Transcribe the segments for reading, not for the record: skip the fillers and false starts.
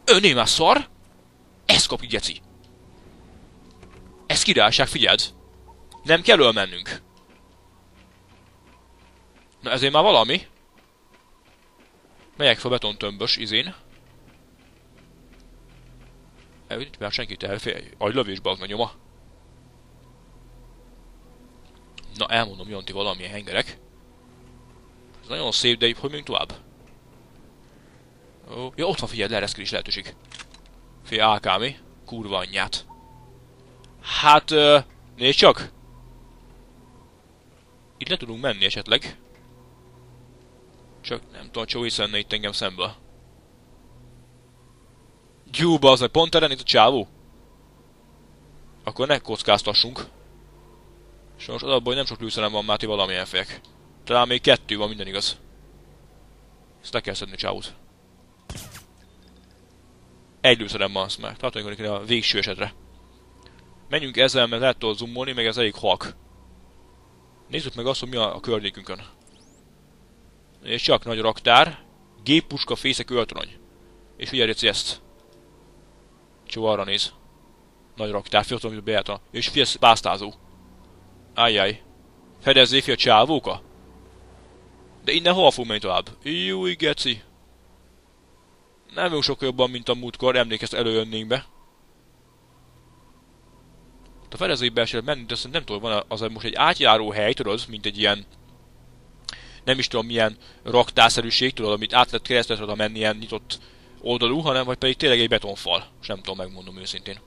Önné már szar? Ez kap ki, geci. Ez királyság, figyeld. Nem kell ölmennünk. Na ezért már valami. Megyek fel betontömbös izén. Itt már senkit elfél. Agylövésbe az nyoma. Na elmondom, Janti, valamilyen hengerek. Ez nagyon szép, de hogy megyünk tovább? Ó, ja, ott van, figyeld, leereszkedés lehetőség. Fél AKM, kurva anyját. Hát, nézd csak! Itt le tudunk menni esetleg. Csak nem tudom, hogy visszajönne itt engem szembe. Gyúba, az meg pont erre itt a csávó. Akkor ne kockáztassunk. És most az abban, hogy nem sok lőszerem van, Máté, valamilyen fejek. Talán még 2 van, minden igaz. Ezt le kell szedni, csávót. 1 lőszerem van, azt már tartalékonik a végső esetre. Menjünk ezzel, mert lehet tudod zoomolni, meg ez elég halk. Nézzük meg azt, hogy mi a környékünkön. És csak nagy raktár, géppuska, fészek, öltorony. És figyelj, Réci, ezt. Csak arra néz. Nagy raktár, féltem, amit bejálltam. És figyelj, pásztázó. Ajjaj. Fedezzé fi a csávóka? De innen hol fog menni tovább? Júj, geci. Nem vagyunk sokkal jobban, mint a múltkor, emlékezt előjönnénk be. A fedezékbe esetleg menni, de nem tudom, van az most egy átjáró hely, tudod, mint egy ilyen... Nem is tudom milyen raktárszerűség, tudod, amit át lehet keresztül tudod menni ilyen nyitott oldalú, hanem vagy pedig tényleg egy betonfal. És nem tudom, megmondom őszintén.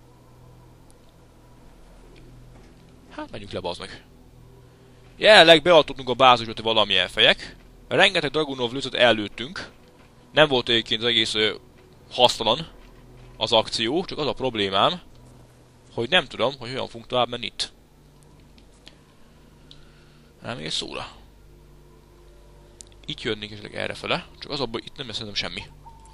Hát menjünk le, bazd meg. Jelenleg beadottunk a bázisba, hogy valamilyen fejek. Rengeteg Dragunov lőszert ellőttünk. Nem volt egyébként az egész hasztalan az akció, csak az a problémám, hogy nem tudom, hogy olyan fogunk tovább menni itt. Nem még egy szóra. Itt jönnénk esetleg errefele, csak az abban, hogy itt nem lesz szerintem semmi.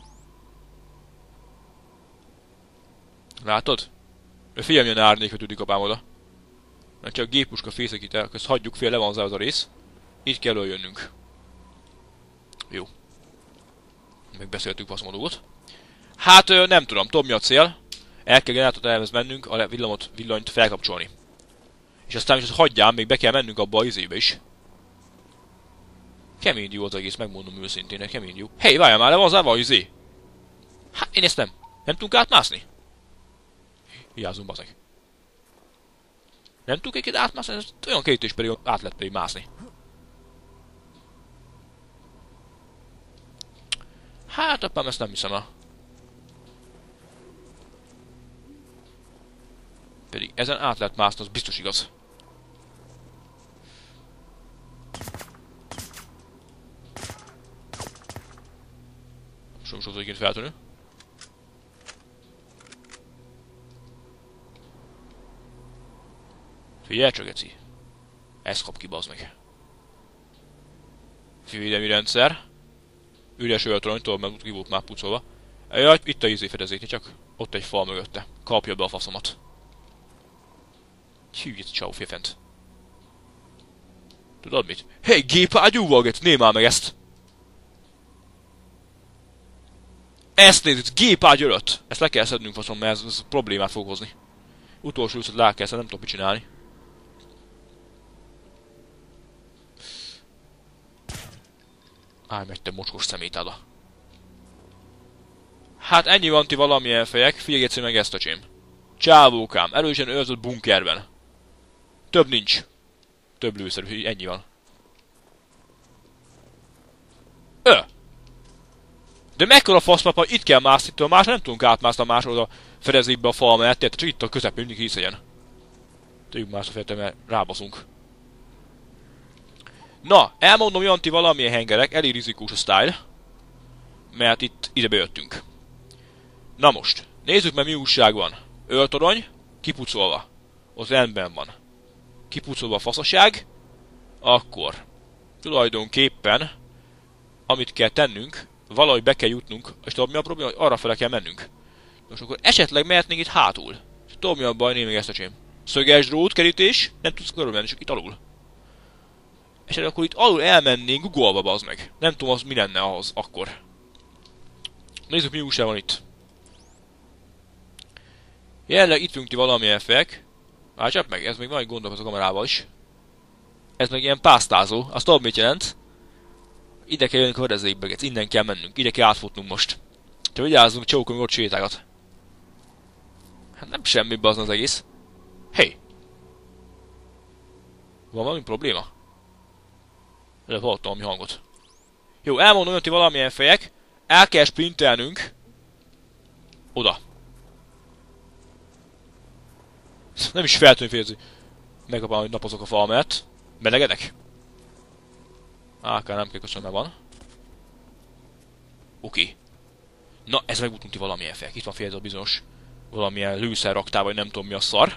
Látod? Figyelj, milyen árnyékot tudni kapám oda. Mert csak géppuska fészek itt el, ezt hagyjuk, fél le van az a rész. Így kell eljönnünk. Jó. Megbeszéltük faszom dolgot. Hát nem tudom, mi a cél. El kell generátorelvez mennünk, a villanyt felkapcsolni. És aztán is azt hagyjám, még be kell mennünk abba a izébe is. Kemény jó az egész, megmondom őszintén, kemény jó. Hey, várjál már, le van zárva a izé. Hát én ezt nem. Nem tudunk átmászni? Vigyázzunk, bazeg. Nem tudunk egyébként átmászni, ez olyan kerítés pedig át lehet pedig mászni. Hát, apám, ezt nem hiszem el. Pedig ezen át lehet mászni, az biztos igaz. Most az egyébként feltűnő. Figyelj csak, geci. Ez kap ki, bazd meg. Védelmi rendszer. Üres öltoronytól, meg ki volt már pucolva. Jaj, itt a izé fedezékni, csak ott egy fal mögötte. Kapja be a faszomat. Hű, itt csau, félfent. Tudod mit? Hey, gépágyúval, geci, nézd már meg ezt! Ezt nézd, itt gépágy előtt! Ezt le kell szednünk, faszom, mert ez problémát fog hozni. Utolsó úszat le kell szedni, nem tudom mit csinálni. Állj meg, te mocskos szemétáda. Hát ennyi van ti valamilyen fejek, figyelj egyszer meg ezt, öcsém. Csávókám, erősen őrzött bunkerben. Több nincs. Több lőszerű, ennyi van. De mekkora faszpapa, itt kell mászni, itt más nem tudunk átmászni a más oda fedezékbe a fal mellett, tehát csak itt a közepén mindig hiszegyen. Tegyük más a fejtet, mert rábaszunk. Na, elmondom, Janti, valamilyen hengerek, elég rizikós a style. Mert itt ide bejöttünk. Na most, nézzük meg mi újság van. Öltorony, kipucolva. Az rendben van. Kipucolva a faszaság. Akkor, tulajdonképpen, amit kell tennünk, valahogy be kell jutnunk, és tudod mi a probléma, hogy arra fele kell mennünk. Most akkor esetleg mehetnénk itt hátul. És tudod mi a baj, nézd meg ezt, öcsém. Szöges drót, kerítés, nem tudsz körülmenni, csak itt alul. És akkor itt alul elmennénk Google-ba, bazd meg. Nem tudom, az mi lenne ahhoz akkor. Nézzük, mi újság van itt. Jelenleg itt vagyunk ti valamilyen fejek. Csak meg, ez még nagy gondol az a kamerával is. Ez meg ilyen pásztázó. Azt tudod mit jelent? Ide kell jönni a vedezékbe, innen kell mennünk. Ide kell átfutnunk most. Te vigyázzunk, csókom, ott sétálgat. Hát nem semmi bazna az egész. Hé! Van valami probléma? Előbb hallottam valami hangot. Jó, elmondom, hogy ti valamilyen fejek. El kell sprintelnünk. Oda. Nem is feltűnő félzi. Megkapálom, hogy napozok a fal mellett. Melegedek? Nem kell, köszönöm, mert van. Oké. Na, ez megútunk ti valamilyen fejek. Itt van fél ez a bizonyos valamilyen lőszer raktár, vagy nem tudom mi a szar.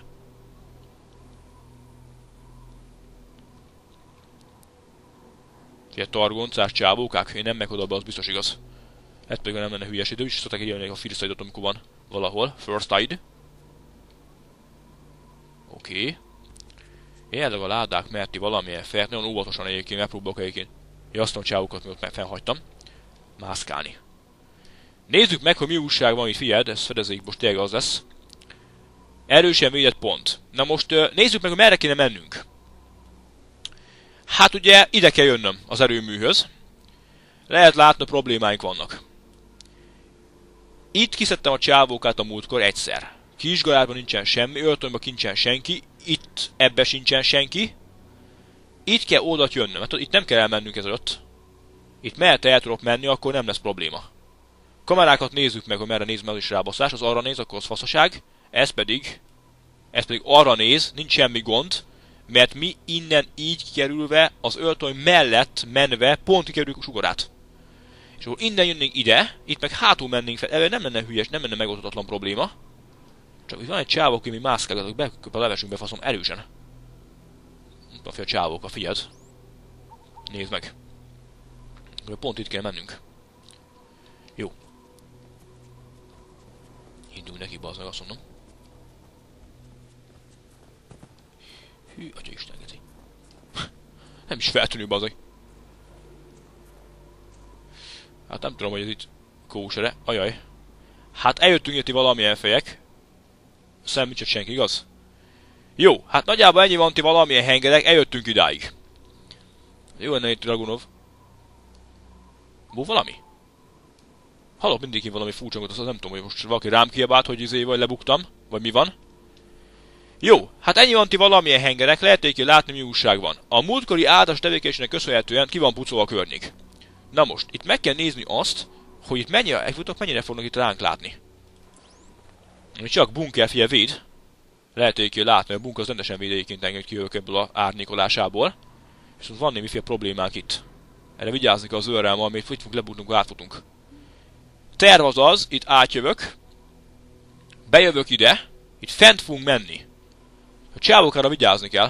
Ilyen targoncás csávókák, én nem meg oda be, az biztos igaz. Ez pedig nem lenne hülyeség, de is szokták egy ilyen a first aid-ot, amikor van valahol. First aid. Oké. Jelenleg a ládák merti valamilyen fejet, nagyon óvatosan egyébként, megpróbálok egyébként. Ja, azt a csávókat, mióta fennhagytam. Mászkálni. Nézzük meg, hogy mi újság van itt, figyeld, ez fedezék, most tényleg az lesz. Erősen védett pont. Na most nézzük meg, hogy merre kéne mennünk. Hát ugye ide kell jönnöm az erőműhöz. Lehet látni, problémáink vannak. Itt kiszedtem a csávókát a múltkor egyszer. Kisgarázsban nincsen semmi, öltönyben nincsen senki, itt ebbe sincsen senki. Itt kell oldalt jönnöm, mert itt nem kell elmennünk ezelőtt. Itt mellette el tudok menni, akkor nem lesz probléma. Kamerákat nézzük meg, hogy merre néz, meg is rábaszás, az arra néz, akkor az faszaság. Ez pedig arra néz, nincs semmi gond, mert mi innen így kerülve az öltöny mellett menve pont kikerüljük a sugarát. És akkor innen jönnénk ide, itt meg hátul mennénk fel, ebben nem lenne hülyes, nem lenne megoldhatatlan probléma. Csak itt van egy csávó, aki még mászkálgatok, beköp a levesünkbe faszom erősen. Nem tudom, a csávóka, figyeld. Nézd meg. Pont itt kell mennünk. Jó. Indulj neki, bazd meg, azt mondom. Hű, atya Isten, geci. Nem is feltűnő, bazd meg. Hát nem tudom, hogy ez itt kósere. Ajaj. Hát eljöttünk itt valamilyen fejek. Semmit csak senki, igaz? Jó, hát nagyjából ennyi van ti valamilyen hengerek, eljöttünk idáig. Jó lenne itt Dragunov. Volt valami? Hallok mindig valami furcsangot, azt nem tudom, hogy most valaki rám kiabált, hogy vagy lebuktam, vagy mi van. Jó, hát ennyi van ti valamilyen hengerek, lehetnék látni mi újság van. A múltkori általános tevékenységnek köszönhetően ki van pucolva a környék. Na most, itt meg kell nézni azt, hogy itt mennyire fognak itt ránk látni. Csak bunker fia véd. Lehet egyébként látni, hogy a bunker az rendesen véd egyébként engem, hogy kijövök ebből az árnyékolásából. És van némiféle problémák itt. Erre vigyázni kell az őrrel, majd még itt fogunk lebutnunk, átfutunk. Terv az, itt átjövök. Bejövök ide. Itt fent fogunk menni. A csávókára vigyázni kell.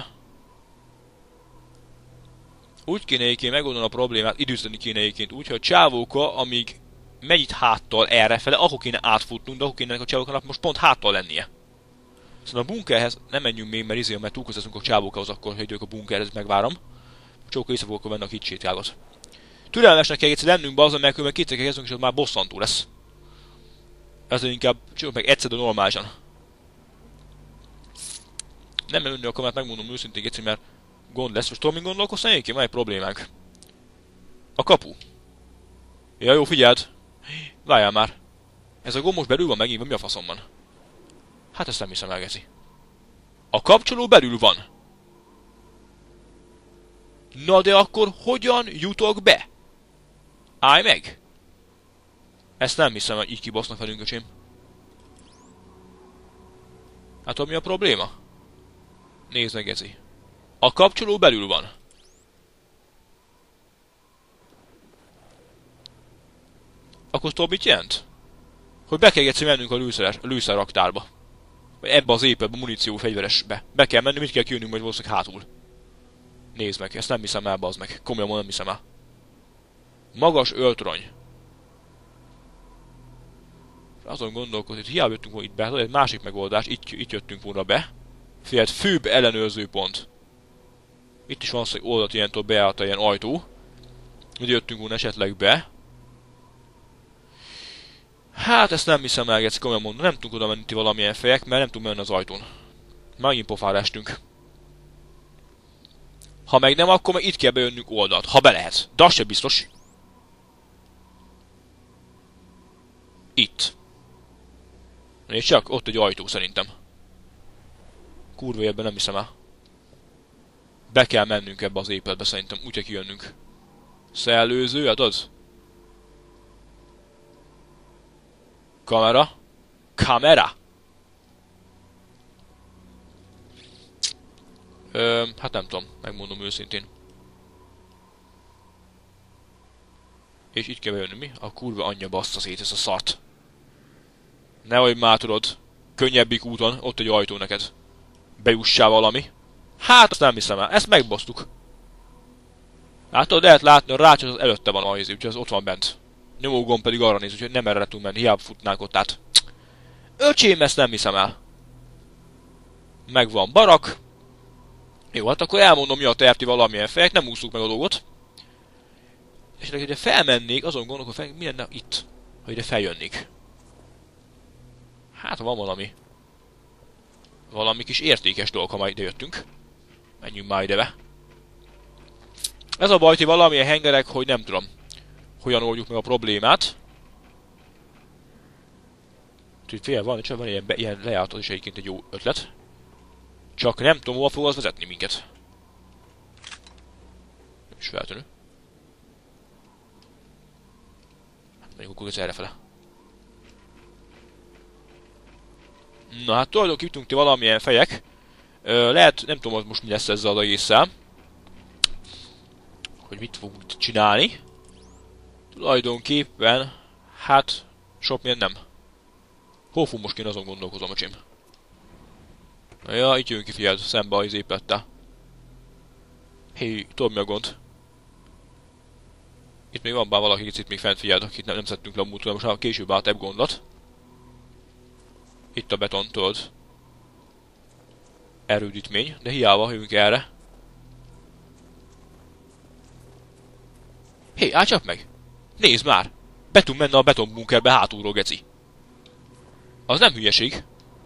Úgy kéne egyébként megoldani a problémát, időzíteni kéne egyébként úgy, hogy a csávóka, amíg megy itt háttal errefele, akkor kéne átfutnunk, de akkor kéne a csávókának most pont háttal lennie. Szóval a bunkerhez nem menjünk még, mert túl közöttünk a csávókához, akkor hogy a bunkerhez megvárom. A csóka észre fogok venni, aki itt sétálgat. Türelmesnek kell egyszer lennünk be azon, mert különben kétszer kezdünk, és az már bosszantó lesz. Ezért inkább csináljuk meg egyszer, de normálisan. Nem menni a kamerát, megmondom őszintén egyszer, mert gond lesz. Most tudom, mint gondolkoztam, egyébként van egy problémánk. A kapu. Ja, jó, figyeld. Várjál már. Ez a gomb most belül van megint, mi a faszom van? Hát ezt nem hiszem el, geci. A kapcsoló belül van. Na de akkor hogyan jutok be? Állj meg! Ezt nem hiszem, hogy így kibasznak velünk, öcsém. Hát tudod mi a probléma? Nézd meg, geci. A kapcsoló belül van. Akkor tudod mit jelent? Hogy be kell geci mennünk a lőszer raktárba. Vagy ebbe az épületbe, muníció fegyveresbe. Be kell menni, mit kell kijönnünk majd valószínűleg hátul. Nézd meg, ezt nem hiszem el, bazd meg. Komolyan nem hiszem el. Magas öltorony. Azon gondolkozni, hogy hiába jöttünk volna itt be, egy másik megoldás, itt jöttünk volna be. Figyeld, főbb ellenőrző pont. Itt is van, hogy oldalt ilyentől beállt ilyen ajtó. Ugye jöttünk volna esetleg be. Hát ezt nem hiszem el, Geci, komolyan mondom. Nem tudunk oda menni valamilyen fejek, mert nem tudunk menni az ajtón. Megint pofára estünk. Ha meg nem, akkor meg itt kell bejönnünk oldalt. Ha be lehet. De az sem biztos. Itt. És csak ott egy ajtó szerintem. Kurva életben nem hiszem el. Be kell mennünk ebbe az épületbe szerintem. Úgy kell kijönnünk. Szellőző, hát az? Kamera? Kamera? Hát nem tudom, megmondom őszintén. És itt kell bejönni, mi? A kurva anyja bassza szét ezt a szart. Nehogy már tudod. Könnyebbik úton, ott egy ajtó neked. Bejussál valami. Hát azt nem hiszem el, ezt megbasztuk. Látod, lehet látni, a rács az előtte van a izé, úgyhogy az ott van bent. Nyomógomb pedig arra néz, úgyhogy nem erre tudunk menni, hiába futnánk ott át. Öcsém, ezt nem hiszem el. Megvan barak. Jó, hát akkor elmondom, mi a tervti valamilyen fejek, nem úszuk meg a dolgot. És ide felmennék, azon gondolok, hogy mi lenne itt, ha ide feljönnék. Hát van valami. Valami kis értékes dolog, ha már ide jöttünk. Menjünk már ide be. Ez a baj, hogy valamilyen hengerek, hogy nem tudom, hogyan oldjuk meg a problémát. Úgyhogy fél van, csak van ilyen lejáratot is egyébként egy jó ötlet. Csak nem tudom, hova fog az vezetni minket. Nem is feltűnő. Menjünk akkor ez errefele. Na hát tulajdonképpen jutunk ti valamilyen fejek. Lehet, nem tudom, hogy most mi lesz ezzel az egésszel. Hogy mit fogunk csinálni. Tulajdonképpen, hát, sok milyen nem. Hol fog most kéne, azon gondolkozom, öcsém. Ja, itt jön ki, figyeld, szembe az épülettel. Hé, tudod mi a gond? Itt még van bár valaki itt még fent, figyeld, akit nem szedtünk le a múltkor, most már később állt ebb gondot. Itt a beton, tudod. Erődítmény, de hiába jövünk erre. Hé, állj csak meg! Nézd már! Be tud menni a betonbunkerbe hátulról, geci. Az nem hülyeség.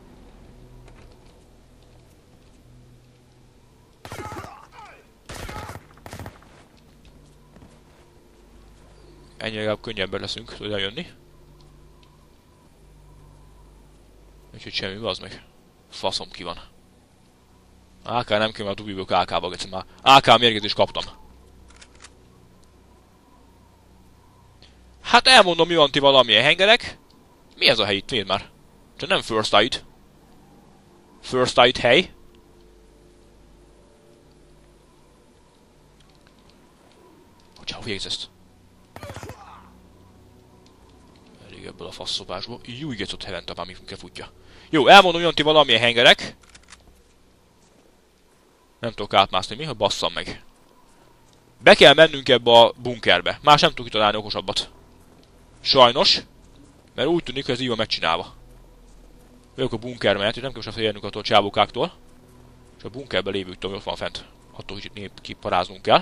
Ennyi legalább könnyebben leszünk, tudod eljönni. Úgyhogy semmi, az meg. Faszom ki van. AK nem kell, mert a dubiből AK-ba, geci, már AK mérgezést kaptam. Hát elmondom, mi van ti valamilyen hengerek. Mi ez a hely itt? Nézd már. Csak nem First Aid. First Aid hely. Ciao, ezt. Elég ebből a faszszobásból. Júj, gecot hevente már mikor futja. Jó, elmondom, mi van ti valamilyen hengerek. Nem tudok átmászni, mi? Ha basszam meg. Be kell mennünk ebbe a bunkerbe. Más nem tudok kitalálni okosabbat. Sajnos. Mert úgy tűnik, hogy ez így van megcsinálva. Vagyok a bunker mellett, hogy nem kell most félnünk attól a csábukáktól. És a bunkerben lévő, tudom, ott van fent. Attól kicsit kiparáznunk kell.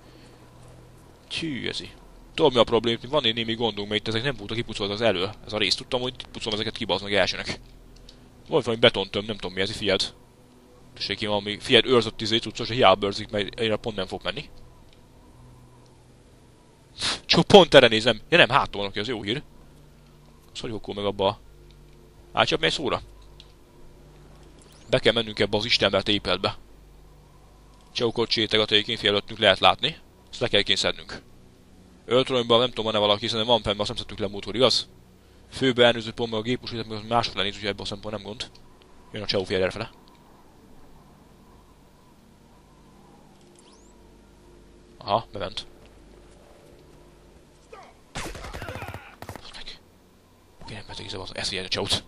Tű, ezi. Tudod mi a probléma? Van egy némi gondunk, mert itt ezek nem voltak kipucolva az elő. Ez a rész. Tudtam, hogy pucolom ezeket kibazd meg elsőnek. Volt valami betontöm, nem tudom mi ez, figyeld. Tessék ki valami, figyeld, őrzött cuccos, hogy hiába őrzik, mert egyre pont nem fog menni. Csak pont erre nézem. Ja nem, hátul van, aki az jó hír. Szorjuk akkor meg abba a... Átcsap mely szóra? Be kell mennünk ebbe az istenvert épületbe. Csehukot sétegatékén félöttünk lehet látni. Ezt le kell kényszednünk. Öltronyban nem tudom, van-e valaki, hiszen van fenn, azt nem szedtük le múltkor, igaz? Főbe elnőző pont meg a gépusítet, meg az másfele néz, úgyhogy ebben a szempont nem gond. Jön a Csehú fél errefele. Aha, bement. Oké, nem beteg, ez figyelj a Csehút.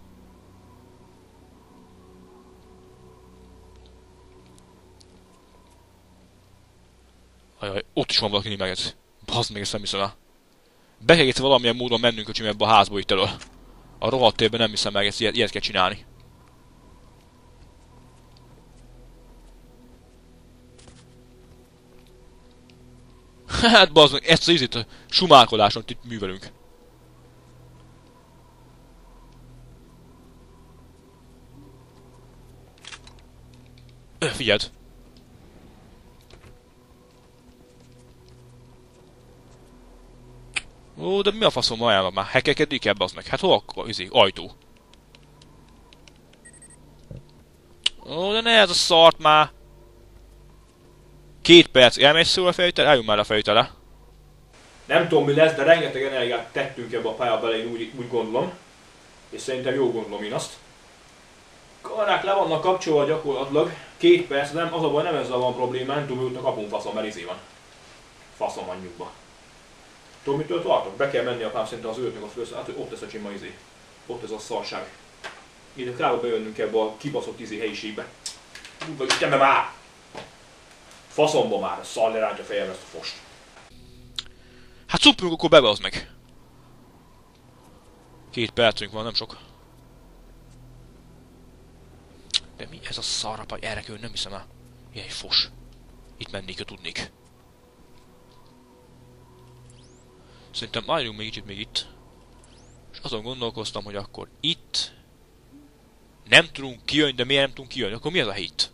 Ajaj, ott is van valaki némegez. Bazd meg, ezt nem hiszem el. Be kell valamilyen módon mennünk, öcsém, ebbe a házba itt elől. A rohadt térben nem hiszem meg, ezt ilyet kell csinálni. Hát bazd meg, ezt az ízét a sumálkodáson itt művelünk. Figyeld! Ó, de mi a faszom ajánlom már? Hackekedik ebbe az meg? Hát hol akkor ajtó? Ó, de ne ez a szart már! 2 perc, elmész szól a fejtele? Álljunk már a fejtele. Nem tudom mi lesz, de rengeteg energiát tettünk ebbe a pályába bele, én úgy gondolom. És szerintem jó gondolom én azt. Kamerák le vannak kapcsolva gyakorlatilag. 2 perc, nem, az a baj, nem ezzel van probléma, nem tudom, hogy a kapunk faszom, mert izé van. Faszom anyjukba. Tudom mitől tartok? Be kell menni a pár szerintem az őrtnek a főszor, hát hogy ott lesz a csima izé. Ott ez a szarság. Ide krába bejönnünk ebbe a kibaszott izé helyiségbe. Úgy Istenbe már! Faszomba már, szar lerántja fejemre ezt a fost. Hát szupjunk akkor be az meg. 2 percünk van, nem sok. De mi ez a szarrapa, erre kell, nem hiszem el. Ilyen fos. Itt mennék, ha tudnék. Szerintem álljunk még itt. És azon gondolkoztam, hogy akkor itt... Nem tudunk kijönni, de miért nem tudunk kijönni? Akkor mi az a hely itt?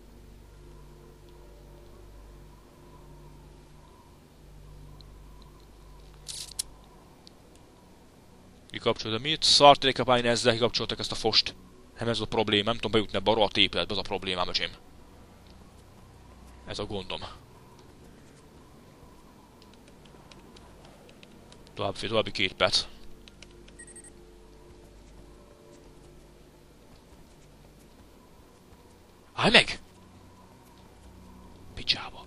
Kikapcsolta mit? Szarték a pályán ezzel kikapcsoltak ezt a fost. Nem ez a probléma, nem tudom bejutni ebbe a rohadt épületbe, az a problémám, öcsém. Ez a gondom. További 2 perc. Állj meg! Picsába.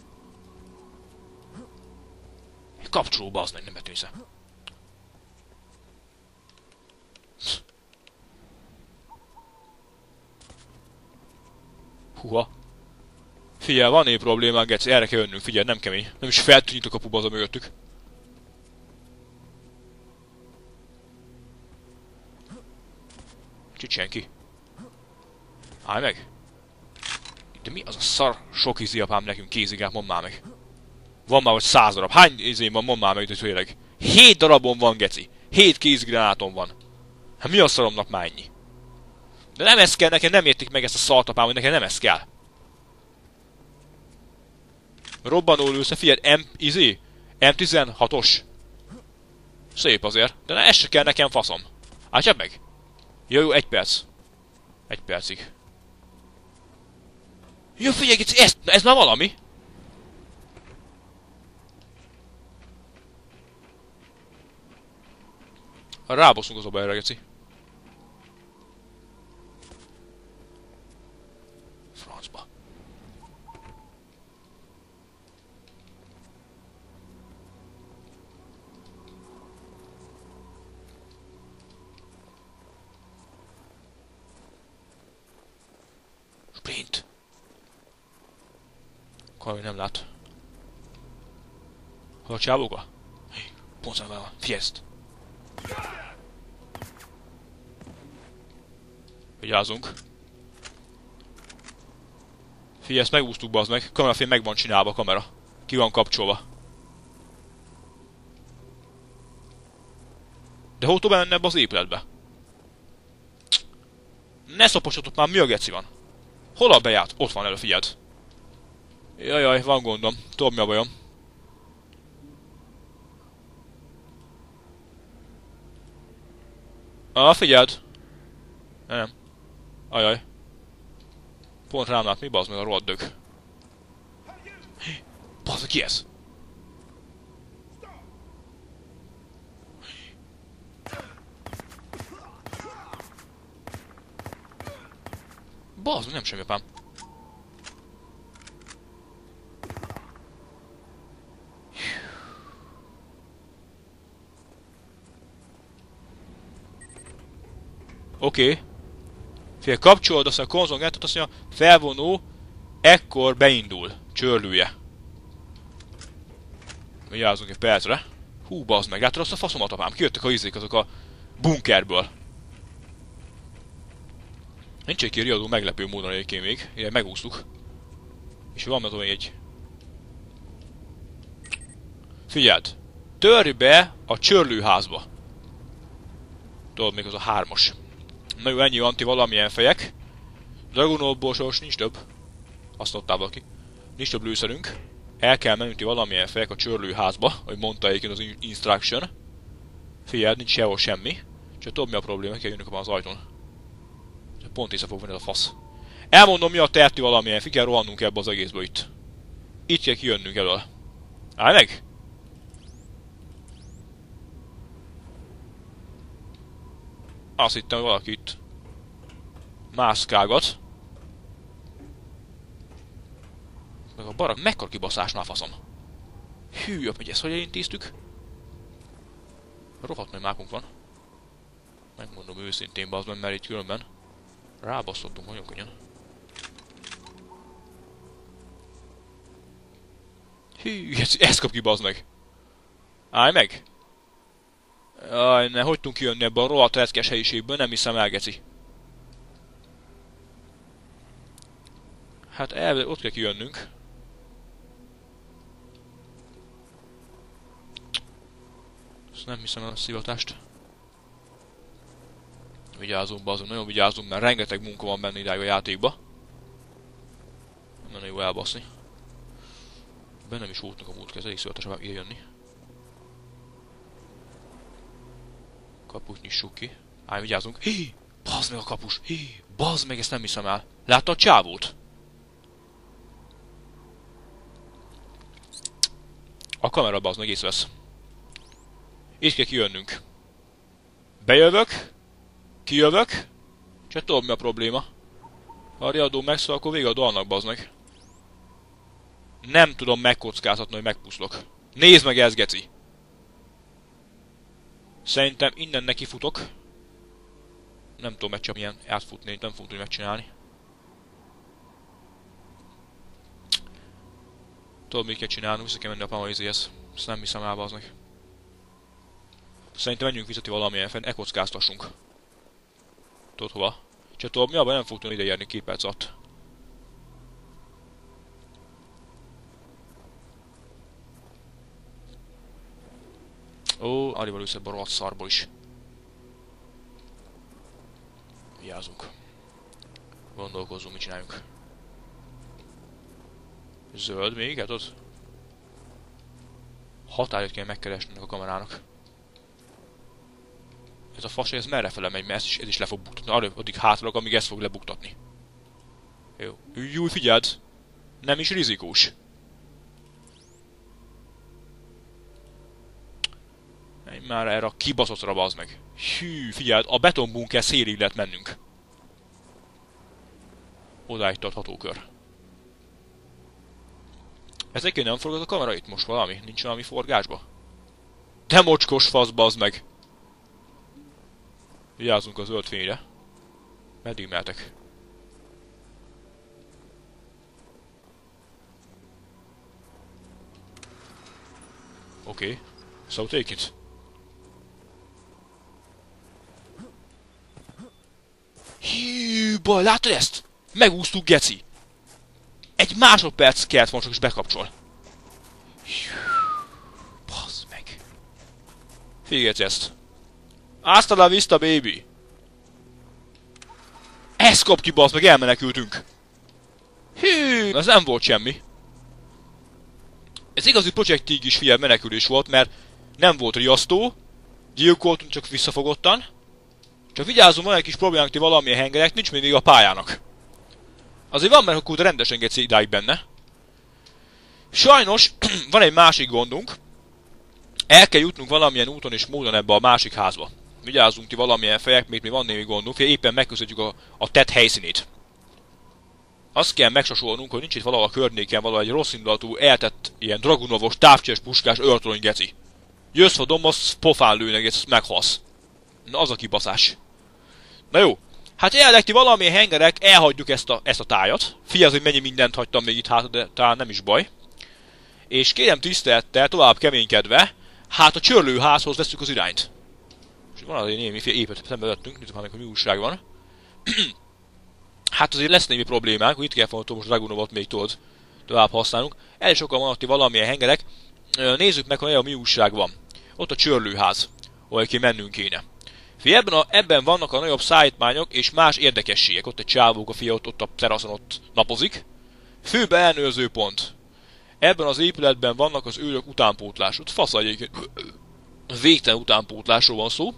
Kapcsolóba az meg, nem betűnsze. Húha. Figyelj, van egy problémánk, Geci, erre kell jönnünk, figyelj, nem kemény. Nem is feltűnjük a kapuba az a mögöttük. Csicsen ki. Állj meg! De mi az a szar sok izi apám nekünk kézigát, mondd már meg. Van már vagy 100 darab. Hány izém van, mondd már meg, hogy tényleg. 7 darabon van, Geci. 7 kézigránátom van. Hát mi a szaromnak már ennyi? De nem ez kell, nekem nem értik meg ezt a szartapám, hogy nekem nem ez kell. Robbanó lősze, figyelj, M16-os. Szép azért, de ez se kell nekem, faszom. Állj meg! Jó, 1 perc. 1 percig. Jó, figyelj, ez már valami. Rábosszunk az obályra, Geci. Francba. Sprint. Akkor nem lát. Hol a csávóka? Pont szemben van. Figyelj ezt. Vigyázzunk. Figyelj, ezt megúsztuk, bazd meg. Kamerafény meg van csinálva a kamera. Ki van kapcsolva. De hol tovább menne ebbe az épületbe? Ne szoposatok már, mi a geci van? Hol a bejárt? Ott van elő, figyeld. Jajjaj, van gondom. Tudom, mi a bajom. Figyeld! Nem. Ajaj. Pont rám lát, mi bazd meg a rohadt dög. Bazd meg, ki ez? Bazd meg, nem semmi apám. Oké. Figyelj, kapcsolod azt a konzolgátot, azt mondja, felvonó, ekkor beindul. Csörlője. Vigyázzunk egy percre. Hú, bazd meg, látod azt a faszomat, apám? Kijöttek a izék azok a bunkerből. Nincs egy riadó meglepő módon egyébként még. Ilyen megúsztuk. És van még egy... Figyeld! Törj be a csörlőházba. Tudod, még az a 3-as. Na jó, ennyi anti valamilyen fejek. Dragonolból sos nincs több. Azt ott valaki. Nincs több lőszerünk. El kell mennünk valamilyen fejek a csörlőházba, ahogy mondta egyébként az instruction. Figyeld, nincs sehol semmi. Csak tudod mi a probléma, kell jönnünk az ajtón. Pont észre fog venni ez a fasz. Elmondom mi a tehető valamilyen, fi kell rohannunk ebbe az egészbe itt. Itt kell kijönnünk elől. Állj meg! Azt hittem, hogy valaki itt mászkálgat. Meg a barak mekkora kibaszás már faszom. Hű, hogy ezt hogy elintéztük? Rohadt nagy mákunk van. Megmondom őszintén, bazd, mert itt különben rábaszottunk nagyon könnyen. Hű, ezt kap ki, bazd meg! Állj meg! Jaj, ne, hogy tudunk kijönni ebbe a rohadt reckes helyiségből, nem hiszem el, geci. Hát ott kell kijönnünk. Ezt nem hiszem el a szivatást. Vigyázzunk, bazd, nagyon vigyázzunk, mert rengeteg munka van benne idáig a játékba. Nem lenne jó elbaszni. Bennem is voltunk a múltkor, ez elég születesen ide jönni. Kaput nyissuk ki. Állj, vigyázzunk. Hí! Bazd meg a kapus! Hí! Bazd meg, ezt nem hiszem el. Látta a csávót? A kamera, bazd meg, észvesz. Így kell kijönnünk. Bejövök. Kijövök. Csak tudom mi a probléma. Ha a riadó megszól, akkor vége a dalnak, bazd meg. Nem tudom megkockáztatni, hogy megpuszlok. Nézd meg ez, geci! Szerintem innen neki futok. Nem tudom megcsinálni ilyen átfutni, nem fogom tudni megcsinálni. Tudod, mit kell csinálnunk, vissza kell menni a pamaizéhez. Ezt nem hiszem el, bazd meg. Szerintem menjünk visszati valamilyen fenn, kockáztassunk. Tudod hova? Csak tudod, mi abban nem fog tudni ideérni 2 perc alatt. Ó, arrival őszebb a rohadt szarból is. Vigyázzunk. Gondolkozzunk, mit csináljunk. Zöld még, hát ott. Hatályot kell megkeresnünk a kamerának. Ez a fasai, ez merrefele megy, mert ez is le fog buktatni. Arra addig hátralak, amíg ezt fog lebuktatni. Jó. Jó, figyeld! Nem is rizikós. Már erre a kibaszottra, bazd meg. Hű, figyeld, a betonbunker szélig lehet mennünk. Odáig tart hatókör. Ezekért nem forgat a kamera itt most valami? Nincs valami forgásba? De mocskos fasz, bazd meg! Vigyázzunk a zöld fényre. Meddig mehetek? Oké. So take it. Hű, baj, látod ezt? Megúsztuk, geci! Egy másodperc kellett volna, csak is bekapcsol. Bazd meg. Figyelj ezt. Hasta la vista, baby! Ezt kap ki, bazd meg, elmenekültünk. Hű, ez nem volt semmi. Ez igazi projektig is figyelj menekülés volt, mert nem volt riasztó, gyilkoltunk csak visszafogottan. Csak vigyázzunk, van egy kis problémánk, hogy valamilyen hengerek, nincs még a pályának. Azért van, mert akkor rendesen geci idáig benne. Sajnos van egy másik gondunk. El kell jutnunk valamilyen úton és módon ebbe a másik házba. Vigyázzunk ti valamilyen fejek, még van némi gondunk, hogy éppen megköszönjük a tett helyszínét. Azt kell megsasolnunk, hogy nincs itt valahol a környéken valahogy egy rossz indulatú, eltett ilyen dragunovos, távcses, puskás őrtorony, geci. Jössz a dombasz, pofán lőnek, és meghalsz. Na az a kibaszás. Na jó. Hát jelenleg ti valamilyen hengerek, elhagyjuk ezt a tájat. Figyelj, hogy mennyi mindent hagytam még itt hátra, de talán nem is baj. És kérem tisztelettel, tovább keménykedve, hát a csörlőházhoz veszük az irányt. És van azért némiféle épületet szembe vettünk, nézzük már meg, hogy mi újság van. Hát azért lesz némi problémánk, hogy itt kell fontos most Dragunovot még tovább használnunk. Elég sokan vannak ti valamilyen hengerek. Nézzük meg, hogy olyan mi újság van. Ott a csörlőház, ahol ki mennünk kéne. Ebben vannak a nagyobb szállítmányok és más érdekességek. Ott egy csávók, a fia ott a teraszon ott napozik. Főbb ellenőrző pont. Ebben az épületben vannak az őrök utánpótlás. Ott fasz egyébként. Végtelen utánpótlásról van szó.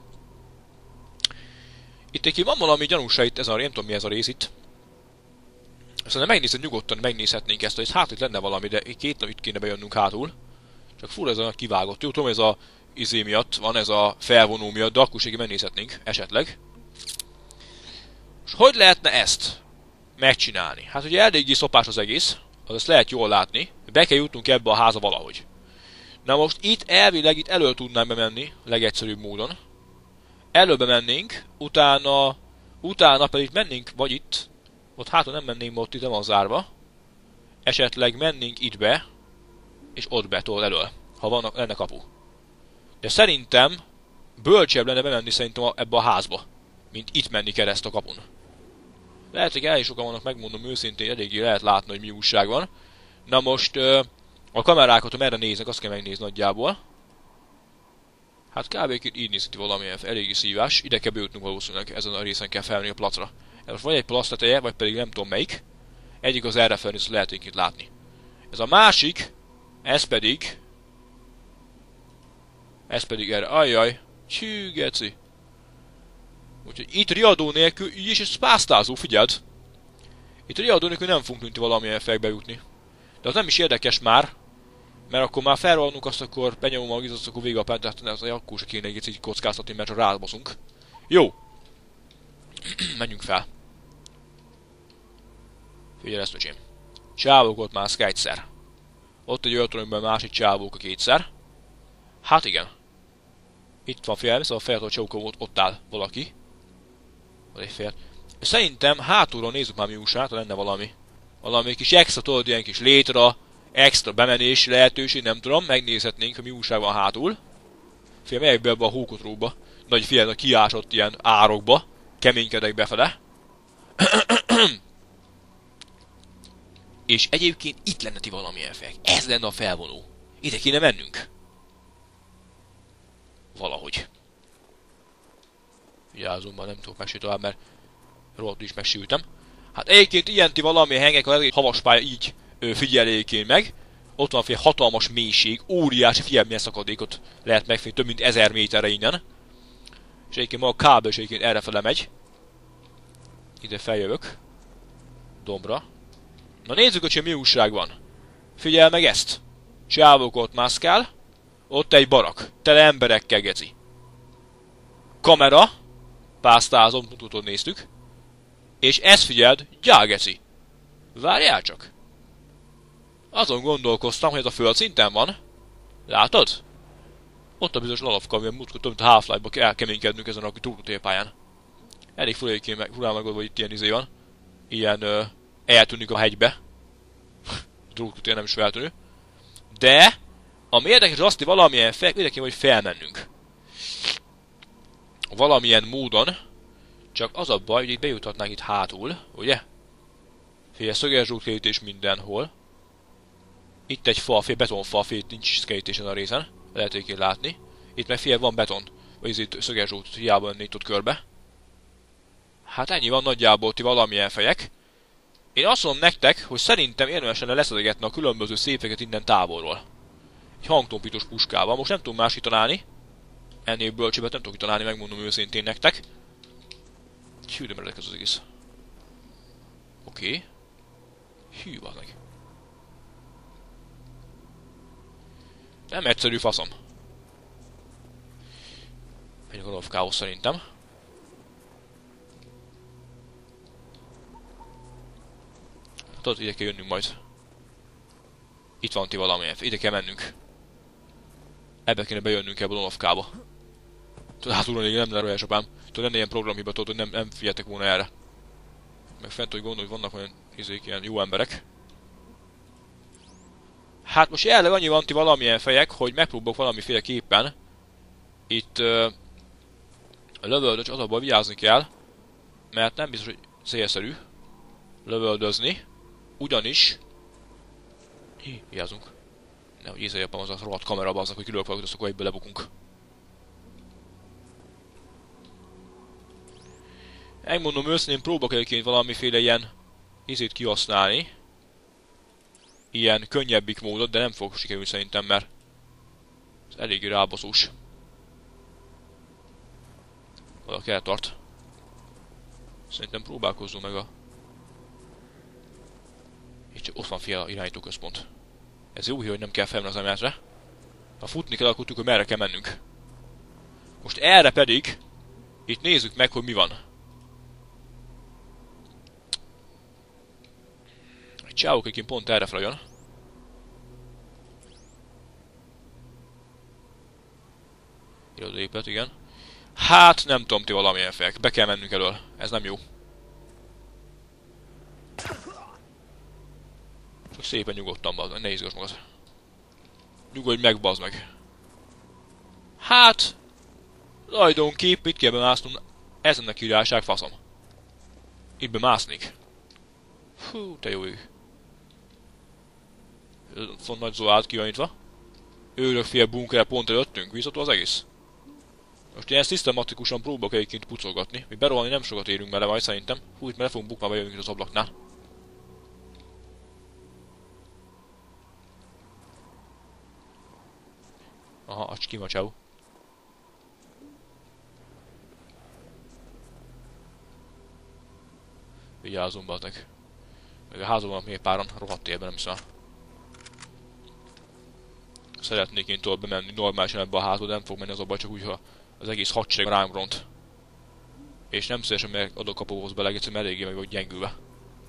Itt egy van valami gyanúsa itt, ez a, nem tudom mi ez a rész itt. Aztán megnézed, nyugodtan megnézhetnénk ezt, hogy hát itt lenne valami, de két nap itt kéne bejönnünk hátul. Csak fura ez a kivágott. Jó, tudom, ez a izé miatt van, ez a felvonó miatt, de akkor ségi megnézhetnénk, esetleg. És hogy lehetne ezt megcsinálni? Hát ugye eléggé szopás az egész, az ezt lehet jól látni. Be kell jutnunk ebbe a háza valahogy. Na most itt elvileg itt elől tudnánk bemenni, legegyszerűbb módon. Elől bemennénk, utána pedig mennénk, vagy itt, ott hátul nem mennénk, ott ide van zárva. Esetleg mennénk itt be, és ott be, tudod, elől, ha lenne kapu. De szerintem bölcsebb lenne bemenni szerintem ebbe a házba, mint itt menni kereszt a kapun. Lehet, hogy el is sokan vannak, megmondom őszintén, eléggé lehet látni, hogy mi újság van. Na most a kamerákat, ha merre néznek, azt kell megnézni nagyjából. Hát kb. Így néz ki valamilyen eléggé szívás. Ide kell bejutnunk valószínűleg, ezen a részen kell felmenni a placra. Ez most vagy egy plac teteje, vagy pedig nem tudom melyik. Egyik az erre felni, ezt lehet itt látni. Ez a másik, ez pedig erre, ajjaj, csű, geci. Úgyhogy itt riadó nélkül, így is ez pásztázó, figyeld. Itt riadó nélkül nem fogunk tűnti valamilyen fejbe jutni. De az nem is érdekes már, mert akkor már felrohanunk, azt akkor benyomom a gizot, akkor vége a pályán, tehát akkor se kéne egy kockáztatni, mert csak rábaszunk. Jó. Menjünk fel. Figyelj ezt, öcsém. Csávók ott mászk egyszer. Ott egy öltönyben másik csávók a kétszer. Hát igen. Itt van fél, szóval fél a csókó ott áll valaki. Vagy egy fél. Szerintem hátulról nézzük már mi újság, ha lenne valami. Valami kis extra, tudod, ilyen kis létra, extra bemenési lehetőség, nem tudom, megnézhetnénk, hogy mi újság van hátul. Fél, megyek be ebbe a hókotróba. Nagy fél, a kiásott ilyen árokba. Keménykedek befele. És egyébként itt lenne ti valamilyen fel. Ez lenne a felvonó. Ide kéne mennünk. Valahogy. Vigyázzunk, már nem tudok mesélni tovább, mert rohadtul is megsültem. Hát egyébként ilyen ti valami hengek, az egy havaspálya így figyelékén meg. Ott van fél hatalmas mélység, óriási, figyelj milyen szakadékot lehet megfélni, több mint 1000 méterre innen. És egyébként ma a kábel is egyébként errefele megy. Ide feljövök. Dombra. Na nézzük, hogy mi újság van. Figyelj meg ezt. Csávók ott mászkál. Ott egy barak. Tele emberekkel, geci. Kamera. Pásztázom, tudod, néztük. És ezt figyeld, gyágeci. Várjál csak. Azon gondolkoztam, hogy ez a földszinten van. Látod? Ott a bizonyos lalapka, amilyen múltkor több, mint a Half-Life-ba kell keménykednünk ezen a túltérpályán. Elég furán meg megoldva, hogy itt ilyen izé van. Ilyen eltűnik a hegybe. Drótkutér nem is feltűnő. De, ami érdekes, az azt, hogy valamilyen hogy felmennünk. Valamilyen módon. Csak az a baj, hogy itt bejuthatnánk itt hátul, ugye? Fél szöges zsútkerítés mindenhol. Itt egy fal, fél betonfal, fél nincs kerítésen a részen. Lehet egyébként látni. Itt meg fél van beton. Vagy itt szöges zsút, hiába önni itt ott körbe. Hát ennyi van nagyjából ti valamilyen fejek. Én azt mondom nektek, hogy szerintem érdemes lenne leszedegetni a különböző szépeket innen távolról. Egy hangtompítós puskával. Most nem tudom más kitalálni. Ennél bölcsöbbet nem tudok kitalálni, megmondom őszintén nektek. Hű, de meredek ez az egész. Oké. Hű, van meg. Nem egyszerű faszom. Menjünk a Rolfkához szerintem. Tudod, ide kell jönnünk majd. Itt van ti valamilyen, ide kell mennünk. Ebbe kéne bejönnünk ebbe a Rolfkába. Tudod, hát úrra, nem lenne olyan sopám. Tudod, lenne ilyen programhiba, tudod, hogy nem figyeltek volna erre. Meg fent, hogy gondolj, hogy vannak olyan izék, ilyen jó emberek. Hát most jelenleg annyi van ti valamilyen fejek, hogy megpróbálok valamiféleképpen itt lövöldös, az abban vigyázni kell, mert nem biztos, hogy célszerű lövöldözni, ugyanis vigyázzunk. Nehogy észrejöppem az a rohadt kamera aznak, hogy kilövök valakit, akkor egyből lebukunk. Megmondom őszintén, próbálok egyébként valamiféle ilyen izét kihasználni. ilyen könnyebbik módot, de nem fog sikerülni szerintem, mert ez eléggé rábaszós. Valaki eltart. Szerintem próbálkozzunk meg a... Itt ott van fél irányítóközpont. Ez jó hír, hogy nem kell felmenni az emeltre. Ha futni kell, akkor tudjuk, hogy merre kell mennünk. Most erre pedig... Itt nézzük meg, hogy mi van. Egy csávok egyébként pont erre fel jön. Irodépület, igen. Hát nem tudom, ti valamilyen fejek. Be kell mennünk elől. Ez nem jó. Csak szépen nyugodtan, bazd meg. Ne izgass magad. Nyugodj meg, bazd meg. Hát... Tulajdonképp mit kell bemásznom? Ezen a királyság faszom. Itt bemásznék. Hú, te jó ég. Van nagy zoát kivanítva. Őrökfél bunkere pont előttünk. Vízható az egész. Most ilyen szisztematikusan próbálok egyébként pucolgatni. Mi berohanni nem sokat érünk bele majd szerintem. Hú, itt le fogunk bukni, bejövünk itt az ablaknál. Aha, acs ki van csáú. Vigyázzunk, bazdnek. Meg a házban vannak még páran, rohadt élben, nem hiszem. Szeretnék én tovább bemenni normálisan ebbe a házba, de nem fog menni az a baj, csak úgy, ha az egész hadsereg rám ront. És nem szívesen megyek adókapóhoz belegetni, mert eléggé meg vagy gyengülve.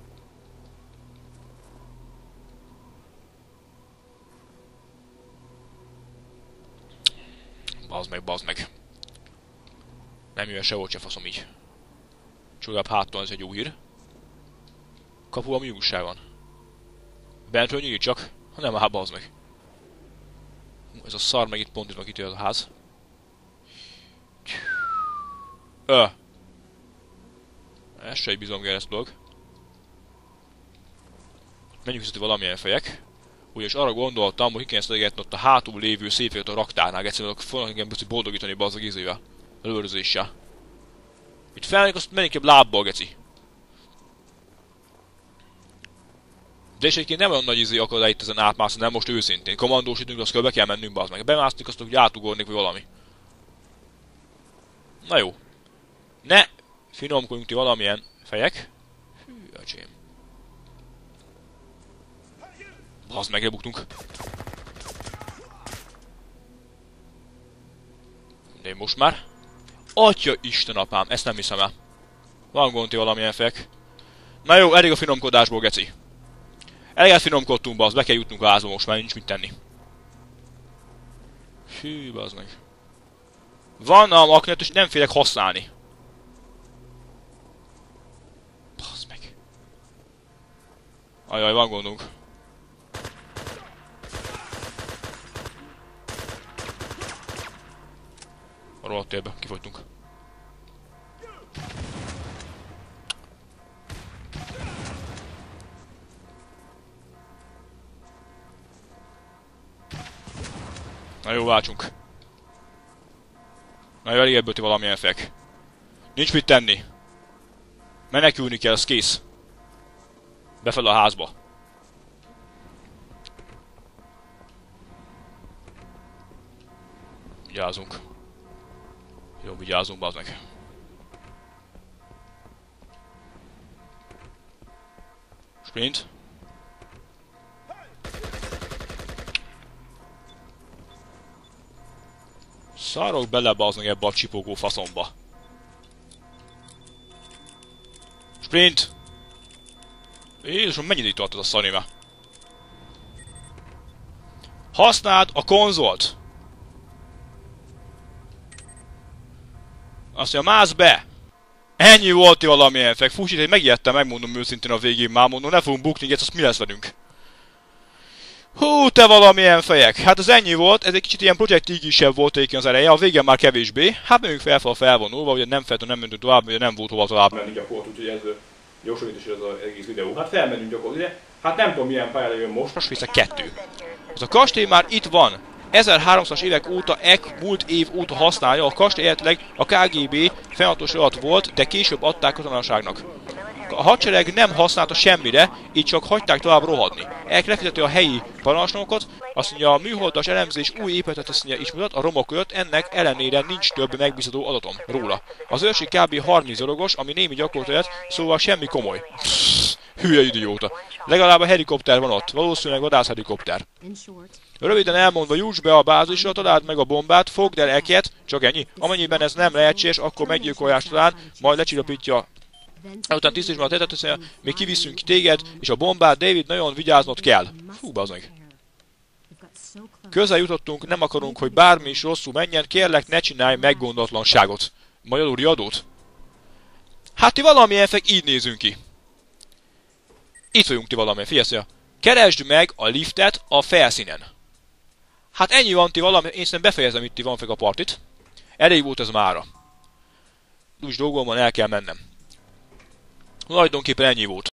Bazd meg, bazd meg. Nem jön sehol se faszom így. Csodálap háton ez egy jó hír. Kapuban mi újság van? Bentről nyílt csak, ha nem áll, bazd meg. Ez a szar meg itt pont itt kitűjön a ház. Ez se egy bizongeresz dolog. Menjünk vissza valamilyen fejek. Ugyanis arra gondoltam, hogy ki kéne szedegetni ott a hátul lévő széfeket a raktárnál. Egyszerűen fognak engem boldogítani be az a gizével. Előrzéssel. Itt felmenjük, azt menjünk inkább lábbal, geci. De és egyébként nem olyan nagy izé akadály itt ezen átmászni, nem most őszintén. Kommandósítunk, azt be kell mennünk, bazd meg. Bemászni azt, hogy átugornék, vagy valami. Na jó. Ne finomkodjunk ti valamilyen fejek. Hű, öcsém. Bazd meg, lebuktunk. De most már. Atya Isten apám, ezt nem hiszem el. Van gond ti valamilyen fejek. Na jó, elég a finomkodásból, geci. Eleget finomkodtunk, bazd, be kell jutnunk a házba, most már nincs mit tenni. Hű, bazd meg. Van a magnet, és nem félek használni. Bazd meg. Ajaj, van gondunk. A rohadt térbe, kifogytunk. Na jó, váltsunk. Na jó, elég ebből ti valamilyen fek. Nincs mit tenni. Menekülni kell, az kész. Befel a házba. Vigyázzunk. Jó, vigyázzunk, bazd meg. Sprint. Szarok bele, bazd meg, ebbe a csipogó faszomba. Sprint! Jézusom, mennyit itt tartod a szarima? Használd a konzolt! Azt mondja, mász be! Ennyi volt valamilyen fek. Fúsit, hogy megijedtem, megmondom őszintén a végén már mondom, ne fogunk bukni, ezt mi lesz velünk? Hú, te valamilyen fejek! Hát az ennyi volt, ez egy kicsit ilyen Project Eagle-sebb volt egyébként az eleje, a végén már kevésbé. Hát megyünk felvonulva, ugye nem feltől nem mentünk tovább, ugye nem volt hova tovább menni gyakorlatilag, úgyhogy ez gyorsan is ez az egész videó. Hát felmentünk gyakorlatilag, hát nem tudom milyen pályára jön most. Most vissza 2. Ez a kastély már itt van. 1300-as évek óta, múlt év óta használja, a kastély eredetileg a KGB fennhatóság alatt volt, de később adták katonaságnak. A hadsereg nem használta semmire, így csak hagyták tovább rohadni. Elkifizeti a helyi parancsnokokat, azt mondja, a műholdas elemzés új épületet is mutat a romok között, ennek ellenére nincs több megbízható adatom róla. Az őrség kb. 30 zorogos, ami némi gyakorlatilag, szóval semmi komoly. Hülye idióta. Legalább a helikopter van ott, valószínűleg vadászhelikopter. Röviden elmondva, juss be a bázisra, találd meg a bombát, fogd el Eket, csak ennyi. Amennyiben ez nem lehetséges, akkor meggyilkolás talán, majd lecsillapítja. Után tisztítsd meg a tetet, még kiviszünk téged, és a bombát, David, nagyon vigyáznod kell. Fú, bazd. Közel jutottunk, nem akarunk, hogy bármi is rosszul menjen, kérlek, ne csinálj meggondolatlanságot. Magyarul riadót? Hát ti valamilyen így nézünk ki. Itt vagyunk ti valamilyen, figyelj, keresd meg a liftet a felszínen. Hát ennyi van ti valami, én szerintem befejezem itt ti van a partit. Elég volt ez mára. Úgy dolgom van, el kell mennem. Tulajdonképpen ennyi volt.